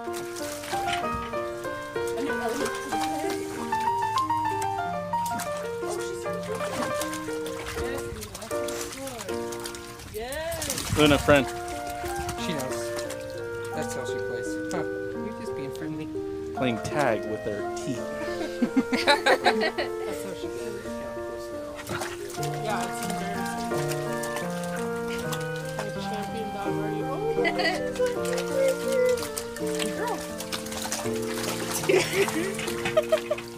Luna, friend. She knows. That's how she plays. Huh. You're just being friendly. Playing tag with their teeth. That's how she plays. Yeah, it's embarrassing. What champion dog are you? Oh, girl.